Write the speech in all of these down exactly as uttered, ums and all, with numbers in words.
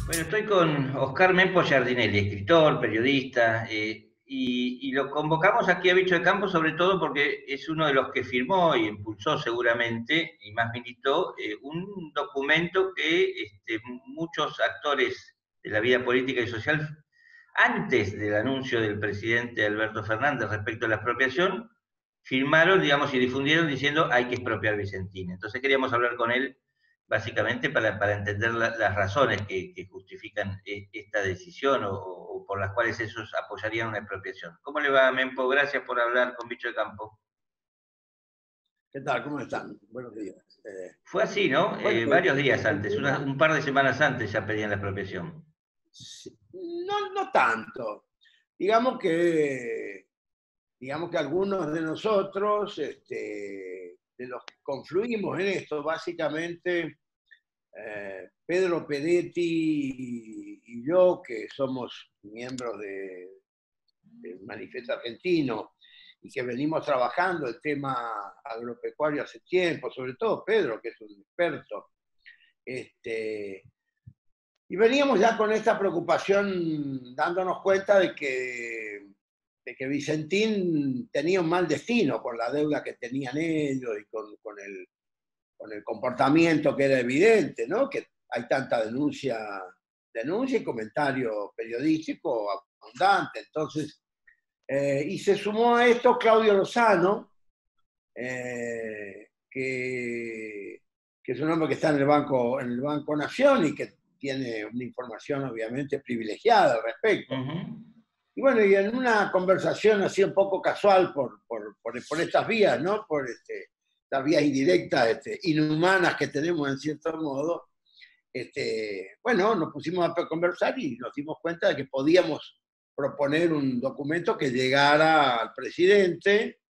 Bueno, estoy con Oscar Mempo Giardinelli, escritor, periodista, eh, y, y lo convocamos aquí a Bicho de Campo sobre todo porque es uno de los que firmó y impulsó seguramente, y más militó, eh, un documento que este, muchos actores de la vida política y social, antes del anuncio del presidente Alberto Fernández respecto a la expropiación, firmaron, digamos, y difundieron diciendo hay que expropiar Vicentín. Entonces queríamos hablar con él básicamente para, para entender la, las razones que, que justifican eh, esta decisión o, o, por las cuales ellos apoyarían una expropiación. ¿Cómo le va, Mempo? Gracias por hablar con Bicho de Campo. ¿Qué tal? ¿Cómo están? Buenos días. Eh, Fue así, ¿no? bueno, Eh, varios días el antes, una, tema, un par de semanas antes ya pedían la expropiación. no, no tanto. Digamos que, digamos que algunos de nosotros, este, de los que confluimos en esto, básicamente eh, Pedro Pedetti y, y yo, que somos miembros de, del Manifiesto Argentino y que venimos trabajando el tema agropecuario hace tiempo, sobre todo Pedro, que es un experto, este, y veníamos ya con esta preocupación dándonos cuenta de que, de que Vicentín tenía un mal destino por la deuda que tenían ellos y con, con, el, con el comportamiento que era evidente, ¿no? Que hay tanta denuncia, denuncia y comentario periodístico abundante. Entonces, eh, y se sumó a esto Claudio Lozano, eh, que, que es un hombre que está en el Banco, en el Banco Nación y que tiene una información obviamente privilegiada al respecto. Uh-huh. Y bueno, y en una conversación así un poco casual por, por, por, por estas vías, ¿no? Por este, las vías indirectas, este, inhumanas que tenemos en cierto modo, este, bueno, nos pusimos a conversar y nos dimos cuenta de que podíamos proponer un documento que llegara al presidente.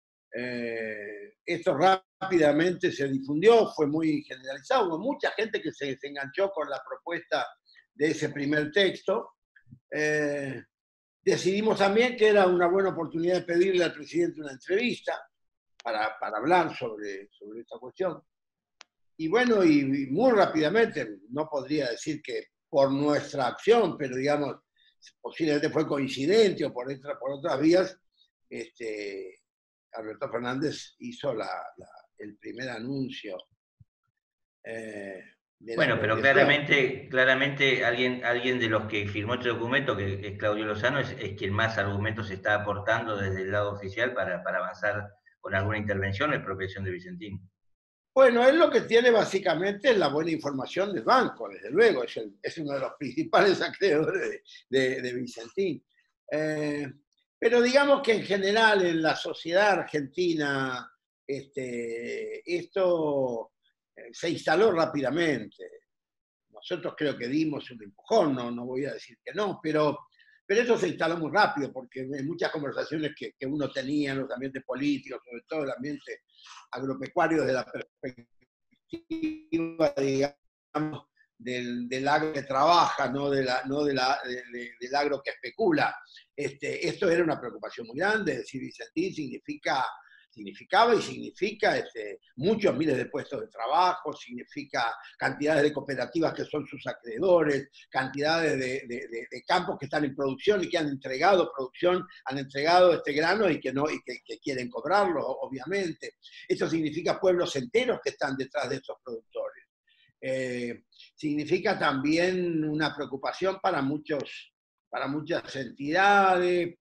Eh, esto rápidamente se difundió, fue muy generalizado, hubo mucha gente que se, se enganchó con la propuesta de ese primer texto. Eh, decidimos también que era una buena oportunidad de pedirle al presidente una entrevista para, para hablar sobre, sobre esta cuestión. Y bueno, y, y muy rápidamente, no podría decir que por nuestra acción, pero digamos, posiblemente fue coincidente o por, otra, por otras vías, este, Alberto Fernández hizo la, la, el primer anuncio eh, de la Bueno, pero expropiación. claramente, claramente alguien, alguien de los que firmó este documento, que es Claudio Lozano, es, es quien más argumentos está aportando desde el lado oficial para, para avanzar con alguna intervención en expropiación de Vicentín. Bueno, él lo que tiene básicamente es la buena información del banco, desde luego, es, el, es uno de los principales acreedores de, de, de Vicentín. Eh, pero digamos que en general en la sociedad argentina este, esto eh, se instaló rápidamente. Nosotros creo que dimos un empujón, no, no voy a decir que no, pero, pero eso se instaló muy rápido, porque en muchas conversaciones que, que uno tenía en los ambientes políticos, sobre todo el ambiente agropecuario, desde la perspectiva, digamos, del, del agro que trabaja, no, de la, no de la, de, de, del agro que especula. Este, esto era una preocupación muy grande, decir Vicentín significa... significaba y significa este, muchos miles de puestos de trabajo, significa cantidades de cooperativas que son sus acreedores, cantidades de, de, de, de campos que están en producción y que han entregado producción, han entregado este grano y que, no, y que, que quieren cobrarlo, obviamente. Esto significa pueblos enteros que están detrás de estos productores. Eh, significa también una preocupación para, muchos, para muchas entidades,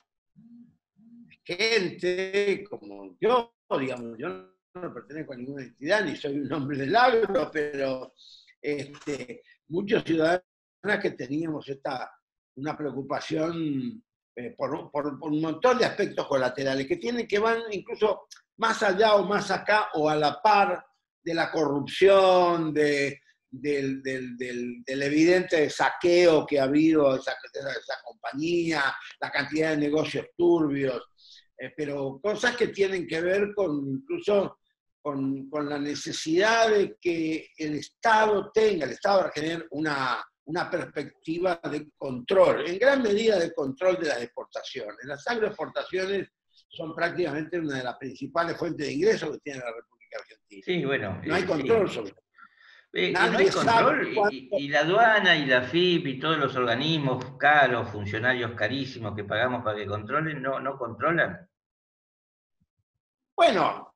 gente como yo, digamos, yo no pertenezco a ninguna entidad, ni soy un hombre del agro, pero este, muchos ciudadanos que teníamos esta, una preocupación eh, por, por, por un montón de aspectos colaterales que tienen que van incluso más allá o más acá o a la par de la corrupción, de, del, del, del, del evidente saqueo que ha habido a esa, esa, esa compañía, la cantidad de negocios turbios. Eh, pero cosas que tienen que ver con incluso con, con la necesidad de que el Estado tenga, el Estado argentino, una, una perspectiva de control, en gran medida de control de las exportaciones. Las agroexportaciones son prácticamente una de las principales fuentes de ingresos que tiene la República Argentina. Sí, bueno, No hay eh, control sí. sobre eso. Eh, y no hay Nadie sabe control, cuánto. y, y la aduana y la F I P y todos los organismos caros, funcionarios carísimos que pagamos para que controlen, no, no controlan. Bueno,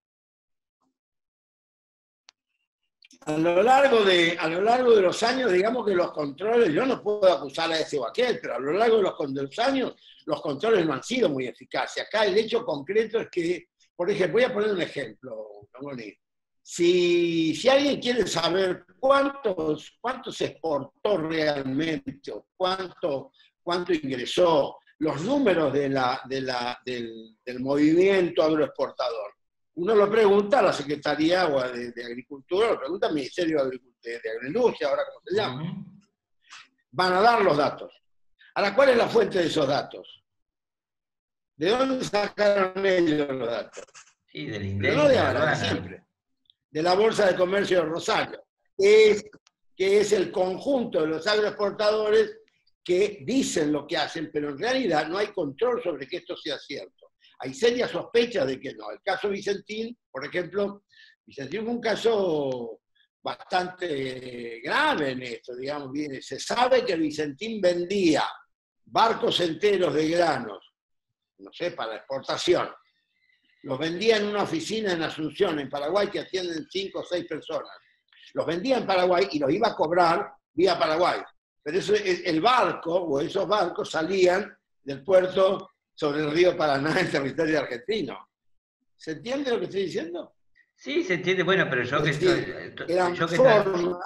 a lo largo de, a lo largo de los años, digamos que los controles, yo no puedo acusar a ese o aquel, pero a lo largo de los, de los años, los controles no han sido muy eficaces. Acá el hecho concreto es que, por ejemplo, voy a poner un ejemplo, Tongoni. Si, si alguien quiere saber cuántos, cuánto se exportó realmente o cuánto, cuánto ingresó, los números de la, de la, del, del movimiento agroexportador, uno lo pregunta a la Secretaría de, de Agricultura, lo pregunta al Ministerio de, de, de Agroindustria, ahora como se llama. Uh-huh. Van a dar los datos. Ahora, ¿cuál es la fuente de esos datos? ¿De dónde sacaron ellos los datos? Sí, del INDEC. Pero no de ahora, de siempre. De la Bolsa de Comercio de Rosario, que es, que es el conjunto de los agroexportadores que dicen lo que hacen, pero en realidad no hay control sobre que esto sea cierto. Hay serias sospechas de que no. El caso Vicentín, por ejemplo, Vicentín fue un caso bastante grave en esto, digamos. Bien, se sabe que Vicentín vendía barcos enteros de granos, no sé, para exportación. Los vendía en una oficina en Asunción, en Paraguay, que atienden cinco o seis personas. Los vendía en Paraguay y los iba a cobrar vía Paraguay. Pero eso, el barco, o esos barcos, salían del puerto sobre el río Paraná en territorio argentino. ¿Se entiende lo que estoy diciendo? Sí, se entiende. Bueno, pero yo que decir, estoy... Eran yo que formas...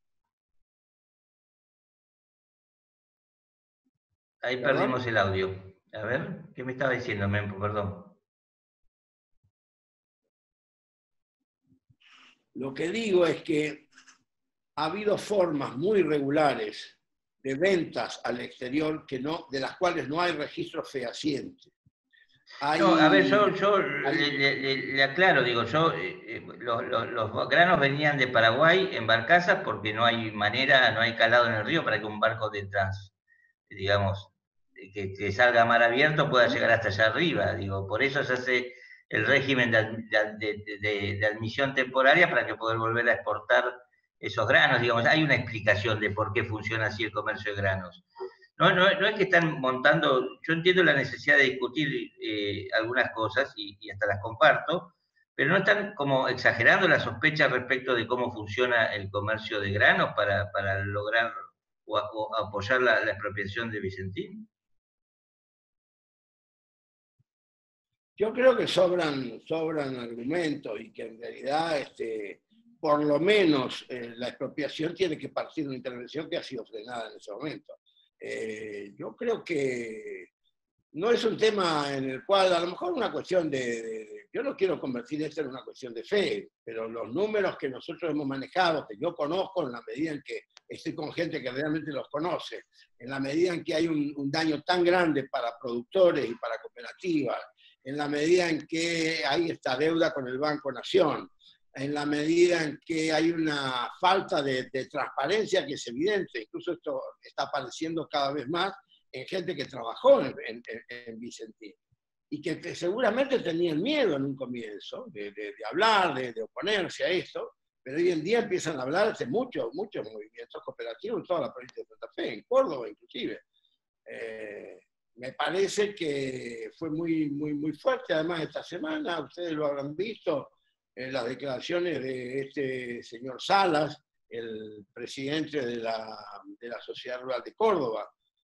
Ahí ¿Perdón? Perdimos el audio. A ver, ¿qué me estaba diciendo, Mempo? Perdón. Lo que digo es que ha habido formas muy regulares de ventas al exterior que no, de las cuales no hay registro fehaciente. Hay, no, a ver, yo, yo hay, le, le, le aclaro, digo, yo, eh, los, los, los granos venían de Paraguay en barcazas porque no hay manera, no hay calado en el río para que un barco de trans, digamos, que, que salga a mar abierto pueda llegar hasta allá arriba, digo, por eso se hace el régimen de, de, de, de admisión temporaria para que poder volver a exportar esos granos, digamos, hay una explicación de por qué funciona así el comercio de granos. No, no, no es que están montando, yo entiendo la necesidad de discutir eh, algunas cosas y, y hasta las comparto, pero no están como exagerando las sospechas respecto de cómo funciona el comercio de granos para, para lograr o, o apoyar la, la expropiación de Vicentín. Yo creo que sobran, sobran argumentos y que en realidad, este, por lo menos, eh, la expropiación tiene que partir de una intervención que ha sido frenada en ese momento. Eh, yo creo que no es un tema en el cual, a lo mejor una cuestión de, de, yo no quiero convertir esto en una cuestión de fe, pero los números que nosotros hemos manejado, que yo conozco en la medida en que estoy con gente que realmente los conoce, en la medida en que hay un, un daño tan grande para productores y para cooperativas, en la medida en que hay esta deuda con el Banco Nación, en la medida en que hay una falta de, de transparencia que es evidente, incluso esto está apareciendo cada vez más en gente que trabajó en, en, en Vicentín y que, que seguramente tenían miedo en un comienzo de, de, de hablar, de, de oponerse a esto, pero hoy en día empiezan a hablar de muchos, muchos movimientos cooperativos en toda la provincia de Santa Fe, en Córdoba inclusive. Eh, me parece que fue muy, muy, muy fuerte, además esta semana, ustedes lo habrán visto, en las declaraciones de este señor Salas, el presidente de la, de la Sociedad Rural de Córdoba,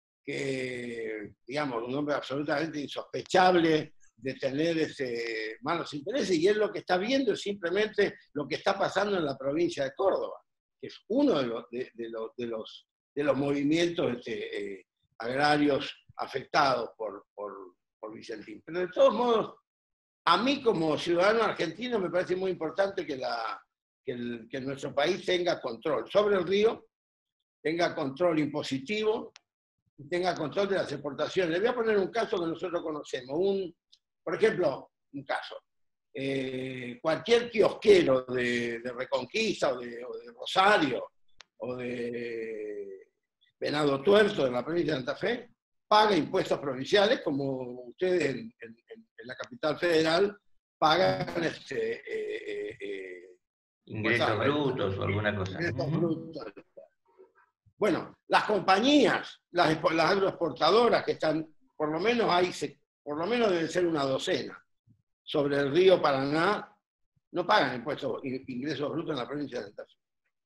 que, digamos, un hombre absolutamente insospechable de tener ese malos intereses, y él lo que está viendo es simplemente lo que está pasando en la provincia de Córdoba, que es uno de los, de, de los, de los, de los movimientos este, eh, agrarios afectados por, por, por Vicentín. Pero de todos modos, a mí como ciudadano argentino me parece muy importante que, la, que, el, que nuestro país tenga control sobre el río, tenga control impositivo, y tenga control de las exportaciones. Les voy a poner un caso que nosotros conocemos. Un, por ejemplo, un caso. Eh, cualquier kiosquero de, de Reconquista o de, o de Rosario o de Venado Tuerto de la provincia de Santa Fe paga impuestos provinciales, como ustedes en, en, en la capital federal pagan este, eh, eh, Ingresos brutos o alguna cosa. Ingresos Uh-huh. brutos. Bueno, las compañías, las, las agroexportadoras que están, por lo menos hay, por lo menos deben ser una docena, sobre el río Paraná, no pagan impuestos, ingresos brutos en la provincia de Santa Fe.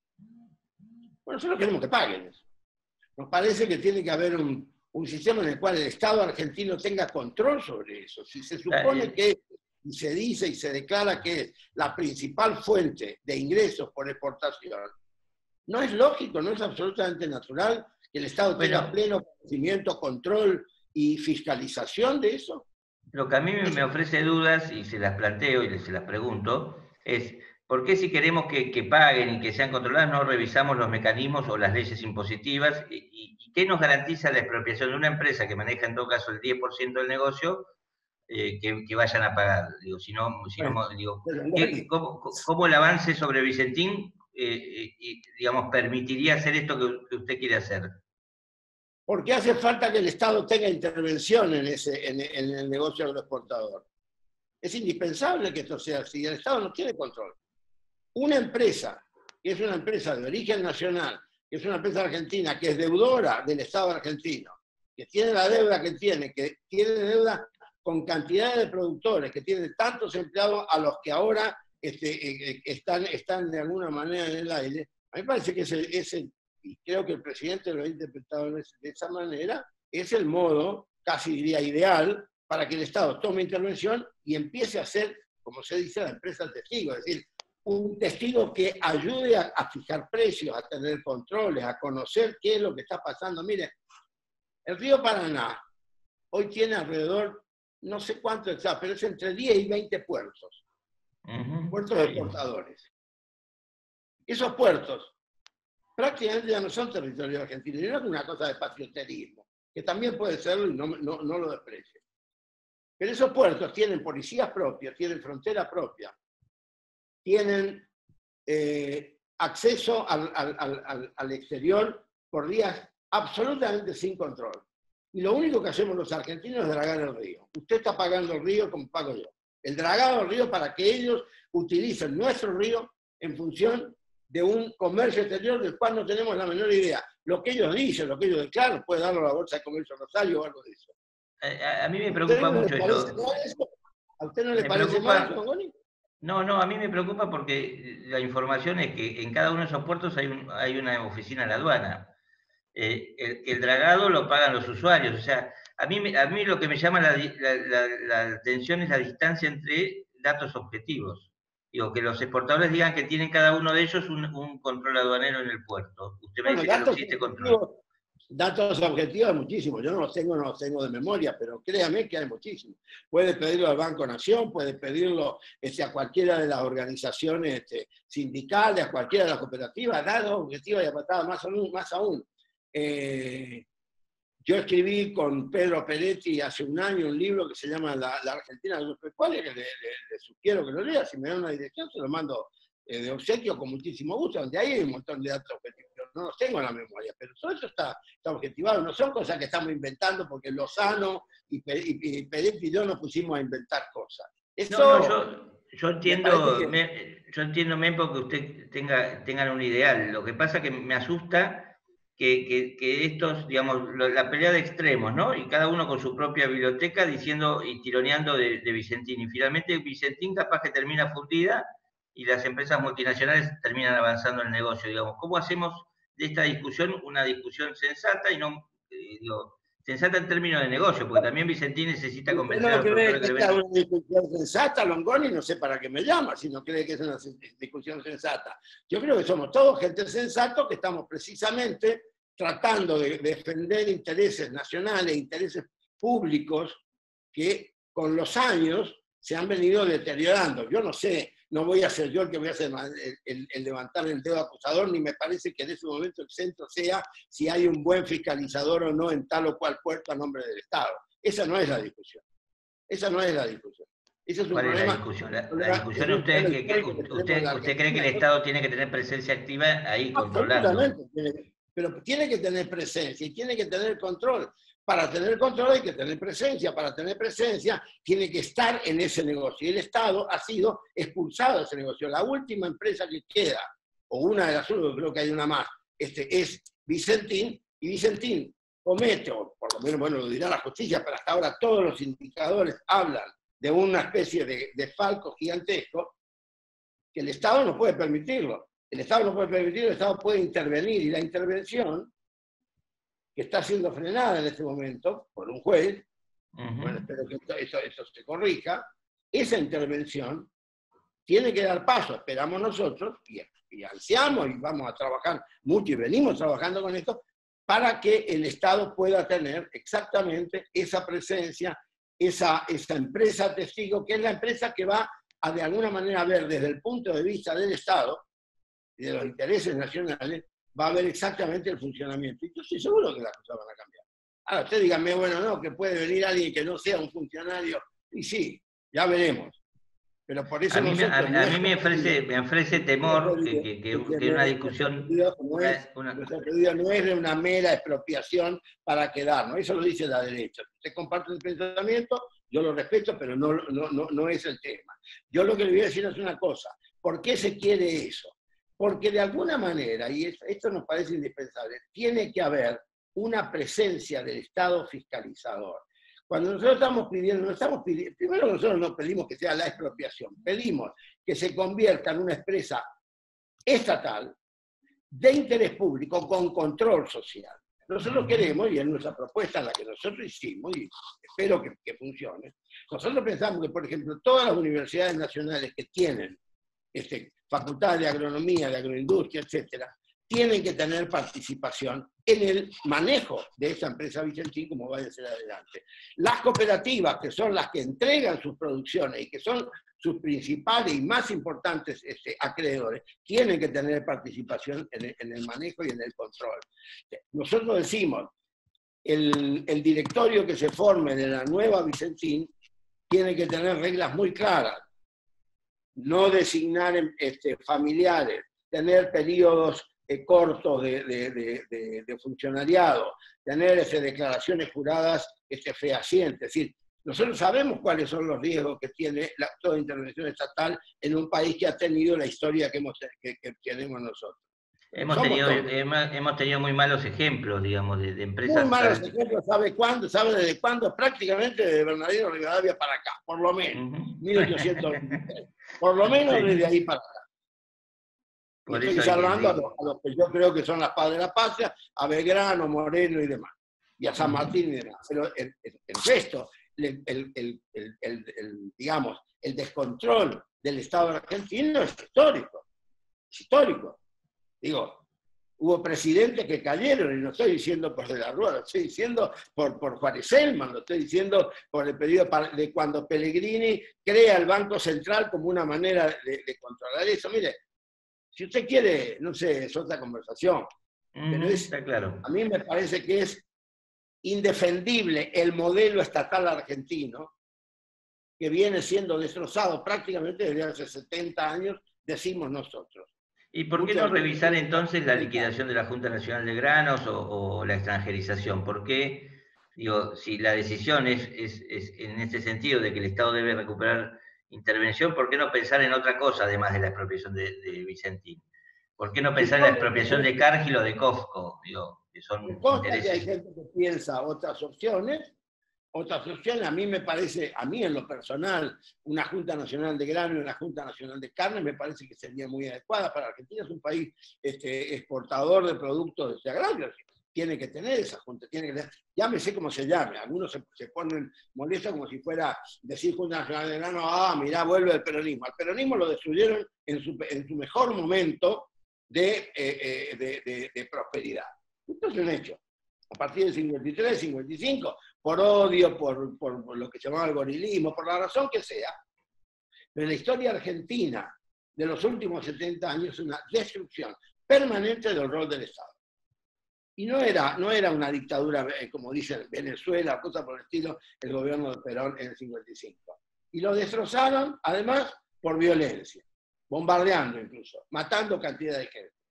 Bueno, nosotros queremos que paguen eso. Nos parece que tiene que haber un, un sistema en el cual el Estado argentino tenga control sobre eso. Si se supone que y se dice y se declara que es la principal fuente de ingresos por exportación, no es lógico, no es absolutamente natural que el Estado bueno, tenga pleno conocimiento, control y fiscalización de eso. Lo que a mí me ofrece dudas, y se las planteo y se las pregunto, es ¿por qué si queremos que, que paguen y que sean controladas no revisamos los mecanismos o las leyes impositivas? ¿Y, y qué nos garantiza la expropiación de una empresa que maneja en todo caso el diez por ciento del negocio? Eh, que, que vayan a pagar. Digo, si no, si no, digo, ¿qué, cómo, ¿cómo el avance sobre Vicentín eh, eh, digamos, permitiría hacer esto que, que usted quiere hacer? Porque hace falta que el Estado tenga intervención en, ese, en, en el negocio agroexportador. Es indispensable que esto sea así. El Estado no tiene control. Una empresa, que es una empresa de origen nacional, que es una empresa argentina, que es deudora del Estado argentino, que tiene la deuda que tiene, que tiene deuda con cantidad de productores, que tiene tantos empleados a los que ahora este, están, están de alguna manera en el aire, a mí me parece que ese, ese, y creo que el presidente lo ha interpretado de esa manera, es el modo, casi diría ideal, para que el Estado tome intervención y empiece a ser, como se dice, la empresa testigo, es decir, un testigo que ayude a, a fijar precios, a tener controles, a conocer qué es lo que está pasando. Mire, el río Paraná hoy tiene alrededor, no sé cuánto está, pero es entre diez y veinte puertos, uh-huh. puertos exportadores. Esos puertos prácticamente ya no son territorio argentino, y no es una cosa de patrioterismo, que también puede serlo y no, no, no lo desprecio. Pero esos puertos tienen policías propias, tienen frontera propia, tienen eh, acceso al, al, al, al exterior por vías absolutamente sin control. Y lo único que hacemos los argentinos es dragar el río. Usted está pagando el río como pago yo. El dragado del río para que ellos utilicen nuestro río en función de un comercio exterior del cual no tenemos la menor idea. Lo que ellos dicen, lo que ellos declaran, puede darlo a la Bolsa de Comercio Rosario o algo de eso. A, a mí me preocupa mucho esto. Eso? ¿A usted no le me parece preocupa... mal, Mangoni? No, no, a mí me preocupa porque la información es que en cada uno de esos puertos hay, un, hay una oficina de la aduana. Eh, el, el dragado lo pagan los usuarios. O sea, a mí, a mí lo que me llama la, la, la, la atención es la distancia entre datos objetivos. Digo, que los exportadores digan que tienen cada uno de ellos un, un control aduanero en el puerto. Usted me bueno, dice que no existe control. Datos objetivos muchísimos, yo no los tengo, no los tengo de memoria, pero créame que hay muchísimos. Puede pedirlo al Banco Nación, puede pedirlo este, a cualquiera de las organizaciones este, sindicales, a cualquiera de las cooperativas, datos objetivos y apartados más aún. Más aún. Eh, yo escribí con Pedro Peretti hace un año un libro que se llama La, la Argentina Agropecuaria, que le, le, le sugiero que lo lea, si me da una dirección se lo mando eh, de obsequio con muchísimo gusto, donde hay un montón de datos objetivos. No los tengo en la memoria, pero todo eso está, está objetivado. No son cosas que estamos inventando porque Lozano y, y, y Peretti y yo nos pusimos a inventar cosas. Eso, no, no, yo, yo entiendo, que... me, yo entiendo, Mempo, que usted tenga, tengan un ideal. Lo que pasa es que me asusta que, que, que estos, digamos, la pelea de extremos, ¿no? Y cada uno con su propia biblioteca diciendo y tironeando de, de Vicentín. Y finalmente Vicentín capaz que termina fundida y las empresas multinacionales terminan avanzando en el negocio, digamos. ¿Cómo hacemos de esta discusión una discusión sensata y no, eh, digo, sensata en términos de negocio? Porque también Vicentín necesita convencer no a los productores que, que que es una discusión sensata, Longoni, no sé para qué me llama, si no cree que es una discusión sensata. Yo creo que somos todos gente sensata que estamos precisamente tratando de defender intereses nacionales, intereses públicos que con los años se han venido deteriorando. Yo no sé, no voy a ser yo el que voy a hacer el, el, el levantar el dedo acusador, ni me parece que en ese momento el centro sea si hay un buen fiscalizador o no en tal o cual puerto a nombre del Estado. Esa no es la discusión. Esa no es la discusión. Ese es un ¿Cuál problema, es la discusión? La, la discusión es usted, que, que, usted, usted cree que el Estado tiene que tener presencia activa ahí controlando. Absolutamente, pero tiene que tener presencia y tiene que tener control, Para tener control hay que tener presencia, para tener presencia tiene que estar en ese negocio. Y el Estado ha sido expulsado de ese negocio. La última empresa que queda, o una de las únicas, creo que hay una más, este, es Vicentín, y Vicentín comete, o por lo menos, bueno, lo dirá la justicia, pero hasta ahora todos los indicadores hablan de una especie de, de falco gigantesco, que el Estado no puede permitirlo. El Estado no puede permitirlo, el Estado puede intervenir, y la intervención, que está siendo frenada en este momento por un juez, uh-huh. Bueno, espero que eso, eso se corrija, esa intervención tiene que dar paso, esperamos nosotros, y, y ansiamos y vamos a trabajar mucho y venimos trabajando con esto, para que el Estado pueda tener exactamente esa presencia, esa, esa empresa testigo, que es la empresa que va a de alguna manera ver desde el punto de vista del Estado y de los intereses nacionales, va a ver exactamente el funcionamiento. Y yo estoy seguro que las cosas van a cambiar. Ahora, usted dígame, bueno, no, que puede venir alguien que no sea un funcionario, y sí, ya veremos. Pero por eso a mí, a, a mí me, ofrece, me ofrece temor que, que, que, que una discusión... No es, una, nuestro pedido no es de una mera expropiación para quedarnos, eso lo dice la derecha. Usted comparte el pensamiento, yo lo respeto, pero no, no, no, no es el tema. Yo lo que le voy a decir es una cosa, ¿por qué se quiere eso? Porque de alguna manera, y esto nos parece indispensable, tiene que haber una presencia del Estado fiscalizador. Cuando nosotros estamos pidiendo, no estamos pidiendo, primero nosotros no pedimos que sea la expropiación, pedimos que se convierta en una empresa estatal de interés público con control social. Nosotros queremos, y es nuestra propuesta la que nosotros hicimos, y espero que, que funcione, nosotros pensamos que, por ejemplo, todas las universidades nacionales que tienen este, facultades de agronomía, de agroindustria, etcétera, tienen que tener participación en el manejo de esa empresa Vicentín como vaya a ser adelante. Las cooperativas, que son las que entregan sus producciones y que son sus principales y más importantes este, acreedores, tienen que tener participación en el, en el manejo y en el control. Nosotros decimos, el, el directorio que se forme de la nueva Vicentín tiene que tener reglas muy claras. No designar este, familiares, tener periodos eh, cortos de, de, de, de, de funcionariado, tener este, declaraciones juradas este, fehacientes. Es decir, nosotros sabemos cuáles son los riesgos que tiene la, toda intervención estatal en un país que ha tenido la historia que, hemos, que, que tenemos nosotros. Hemos tenido, hemos, hemos tenido muy malos ejemplos, digamos, de, de empresas... Muy malos ejemplos, ¿sabe cuándo? ¿Sabe desde cuándo? Prácticamente de Bernardino Rivadavia para acá, por lo menos, uh-huh. mil ochocientos veintitrés. Por lo menos sí. Desde ahí para acá. Y por estoy salvando a los, a los que yo creo que son las padres de la patria, a Belgrano, Moreno y demás, y a San Martín y demás. Pero el, el, el resto, el, el, el, el, el, el, digamos, el descontrol del Estado argentino es histórico. Es histórico. Digo, hubo presidentes que cayeron, y no estoy diciendo por De la Rúa, lo estoy diciendo por, por Juárez Selman, lo estoy diciendo por el periodo de cuando Pellegrini crea el Banco Central como una manera de, de controlar eso. Mire, si usted quiere, no sé, es otra conversación, mm, pero es, está claro. A mí me parece que es indefendible el modelo estatal argentino, que viene siendo destrozado prácticamente desde hace setenta años, decimos nosotros. ¿Y por qué no revisar entonces la liquidación de la Junta Nacional de Granos o, o la extranjerización? ¿Por qué, digo, si la decisión es, es, es en este sentido de que el Estado debe recuperar intervención, ¿por qué no pensar en otra cosa además de la expropiación de, de Vicentín? ¿Por qué no pensar en la expropiación de Cargill o de Cofco? Digo, que son intereses. Que hay gente que piensa otras opciones. Otras opciones, a mí me parece, a mí en lo personal, una Junta Nacional de Grano y una Junta Nacional de Carne me parece que sería muy adecuada para Argentina. Es un país este, exportador de productos de agrarios. Tiene que tener esa Junta, tiene que tener, llámese como se llame. Algunos se, se ponen molestos como si fuera decir Junta Nacional de Grano, ah, mirá, vuelve el peronismo. Al peronismo lo destruyeron en su, en su mejor momento de, eh, de, de, de prosperidad. Esto es un hecho. A partir del cincuenta y tres, cincuenta y cinco, por odio, por, por, por lo que se llamaba el gorilismo, por la razón que sea. Pero en la historia argentina de los últimos setenta años es una destrucción permanente del rol del Estado. Y no era, no era una dictadura, eh, como dicen Venezuela, cosa por el estilo, el gobierno de Perón en el cincuenta y cinco. Y lo destrozaron, además, por violencia, bombardeando incluso, matando cantidad de gente.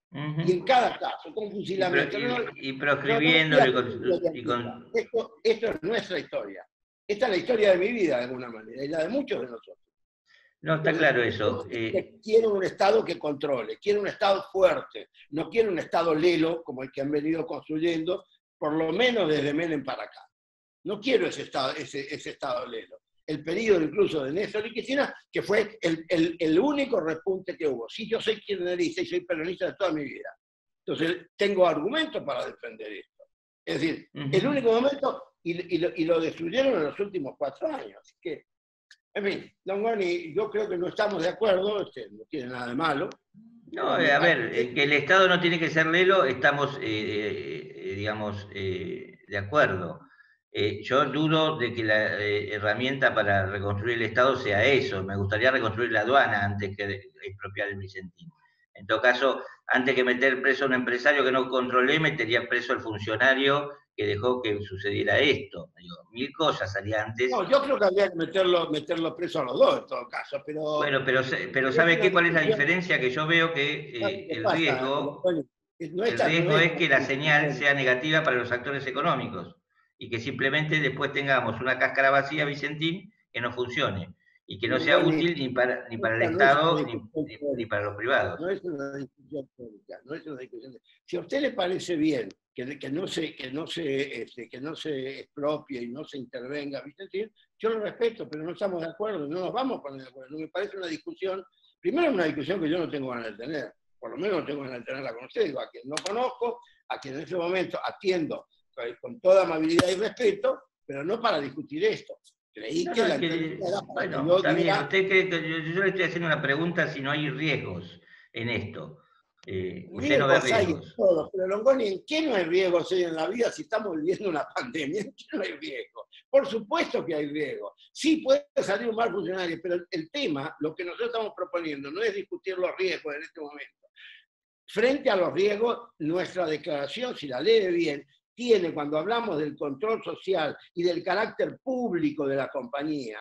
Uh-huh. Y en cada caso, con fusilamiento. Y, pro, y, no, y proscribiéndolo. no, y con, y con... Esto, esto es nuestra historia. Esta es la historia de mi vida, de alguna manera, y la de muchos de nosotros. No, está Entonces, claro eso. Eh... quiero un Estado que controle, quiero un Estado fuerte, no quiero un Estado lelo como el que han venido construyendo, por lo menos desde Menem para acá. No quiero ese Estado, ese, ese estado lelo. El periodo incluso de Néstor y Cristina, que fue el, el, el único repunte que hubo. Sí, yo soy kirchnerista y soy peronista de toda mi vida. Entonces, tengo argumentos para defender esto. Es decir, uh-huh. el único momento, y, y, lo, y lo destruyeron en los últimos cuatro años. Así que, en fin, Longoni, yo creo que no estamos de acuerdo, este, no tiene nada de malo. No, eh, a ver, eh, que el Estado no tiene que ser lelo, estamos, eh, eh, digamos, eh, de acuerdo. Eh, yo dudo de que la eh, herramienta para reconstruir el Estado sea eso. Me gustaría reconstruir la aduana antes que expropiar el Vicentín. En todo caso, antes que meter preso a un empresario que no controlé, metería preso al funcionario que dejó que sucediera esto. Digo, mil cosas haría antes. No, yo creo que habría que meterlo, meterlo preso a los dos en todo caso, pero... Bueno, pero, pero ¿sabe qué? ¿Cuál es la diferencia? Que yo veo que eh, el riesgo, no el riesgo es que la señal sea negativa para los actores económicos y que simplemente después tengamos una cáscara vacía, Vicentín, que no funcione y que no sea útil ni para, ni para el Estado ni, ni, ni para los privados. No es una discusión pública, no es una discusión. Si a usted le parece bien que, que, no, se, que, no, se, este, que no se expropie y no se intervenga, ¿viste? Yo lo respeto, pero no estamos de acuerdo, no nos vamos a poner de acuerdo. No me parece una discusión, primero una discusión que yo no tengo ganas de tener, por lo menos no tengo ganas de tenerla con usted, digo, a quien no conozco, a quien en ese momento atiendo con toda amabilidad y respeto, pero no para discutir esto. Creí no, que no, la que, era bueno, que yo está diera... bien. Usted cree que yo, yo le estoy haciendo una pregunta si no hay riesgos en esto. Eh, usted no ve riesgos. Hay en todo, pero Longoni, ¿en qué no hay riesgos hoy en la vida si estamos viviendo una pandemia? ¿En qué no hay riesgos? Por supuesto que hay riesgos. Sí puede salir un mal funcionario, pero el tema, lo que nosotros estamos proponiendo, no es discutir los riesgos en este momento. Frente a los riesgos, nuestra declaración, si la lee bien, tiene, cuando hablamos del control social y del carácter público de la compañía,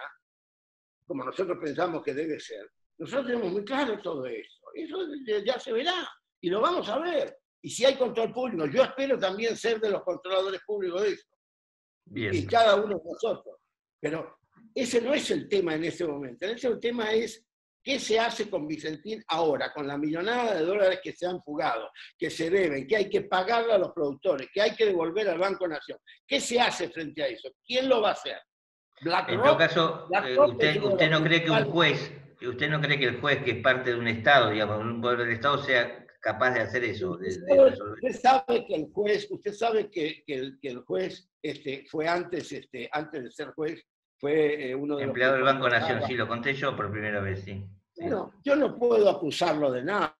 como nosotros pensamos que debe ser, nosotros tenemos muy claro todo eso. Eso ya se verá y lo vamos a ver. Y si hay control público, yo espero también ser de los controladores públicos de eso. Bien. Y cada uno de nosotros. Pero ese no es el tema en este momento. En ese tema es qué se hace con Vicentín ahora, con la millonada de dólares que se han fugado, que se deben, que hay que pagarle a los productores, que hay que devolver al Banco Nación. ¿Qué se hace frente a eso? ¿Quién lo va a hacer? BlackRock, en todo caso, eh, usted, usted no cree que un juez, usted no cree que el juez, que es parte de un Estado, digamos, un poder del Estado, sea capaz de hacer eso. De, usted, sabe, usted sabe que el juez, usted sabe que, que, el, que el juez este, fue antes, este, antes de ser juez, fue eh, uno de empleado los del Banco Nación, sí, lo conté yo por primera vez, sí. Bueno, sí. Yo no puedo acusarlo de nada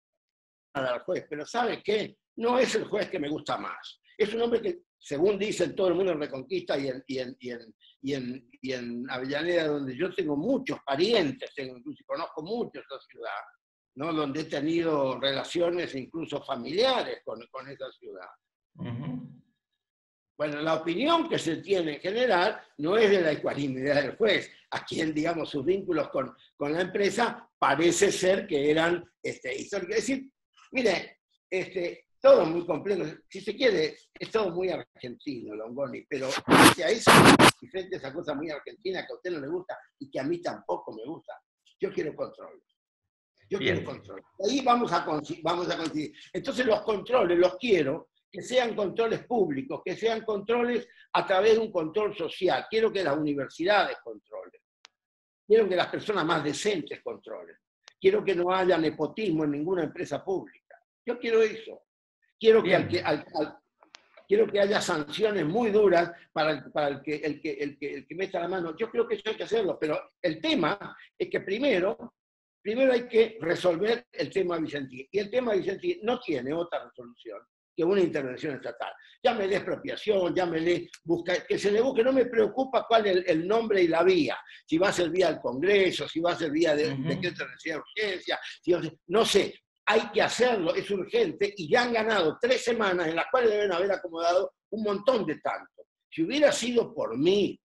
al juez, pero ¿sabe qué? No es el juez que me gusta más. Es un hombre que, según dicen todo el mundo en Reconquista y en, y en, y en, y en, y en Avellaneda, donde yo tengo muchos parientes, tengo, incluso conozco mucho esa ciudad, ¿no? Donde he tenido relaciones incluso familiares con, con esa ciudad. Uh-huh. Bueno, la opinión que se tiene en general no es de la ecuanimidad del juez, a quien, digamos, sus vínculos con, con la empresa parece ser que eran este, históricos. Es decir, mire, este, todo muy complejo, si se quiere, es todo muy argentino, Longoni, pero frente a eso, y frente a esa cosa muy argentina que a usted no le gusta y que a mí tampoco me gusta, yo quiero control. Yo Bien. quiero control. Ahí vamos a, vamos a conseguir. Entonces los controles los quiero que sean controles públicos, que sean controles a través de un control social. Quiero que las universidades controlen. Quiero que las personas más decentes controlen. Quiero que no haya nepotismo en ninguna empresa pública. Yo quiero eso. Quiero que, al que, al, al, quiero que haya sanciones muy duras para, el, para el, que, el, que, el, que, el que meta la mano. Yo creo que eso hay que hacerlo, pero el tema es que primero, primero hay que resolver el tema Vicentín. Y el tema Vicentín no tiene otra resolución que una intervención estatal. Llámele expropiación, llámele busca, que se le busque, no me preocupa cuál es el, el nombre y la vía, si va a ser vía del Congreso, si va a ser vía de uh-huh. decreto de necesidad de urgencia, si va a ser, no sé, hay que hacerlo, es urgente, y ya han ganado tres semanas en las cuales deben haber acomodado un montón de tanto. Si hubiera sido por mí,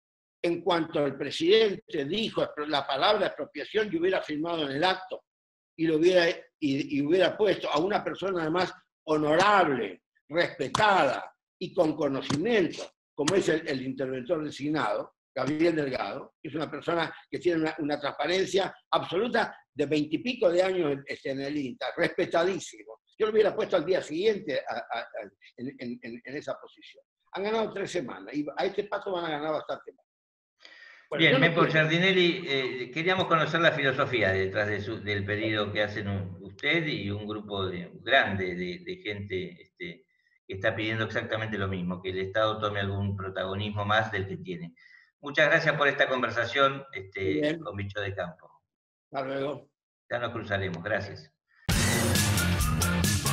en cuanto el presidente dijo la palabra expropiación, yo hubiera firmado en el acto, y, lo hubiera, y, y hubiera puesto a una persona además honorable, respetada y con conocimiento, como es el, el interventor designado, Gabriel Delgado, que es una persona que tiene una, una transparencia absoluta de veintipico de años en, en el INTA, respetadísimo. Yo lo hubiera puesto al día siguiente a, a, a, en, en, en esa posición. Han ganado tres semanas y a este paso van a ganar bastante más. Bueno, bien, no Mempo Giardinelli, eh, queríamos conocer la filosofía detrás de su, del pedido que hacen un, usted y un grupo de, grande de, de gente este, que está pidiendo exactamente lo mismo, que el Estado tome algún protagonismo más del que tiene. Muchas gracias por esta conversación este, con Bicho de Campo. Hasta luego. Ya nos cruzaremos, gracias.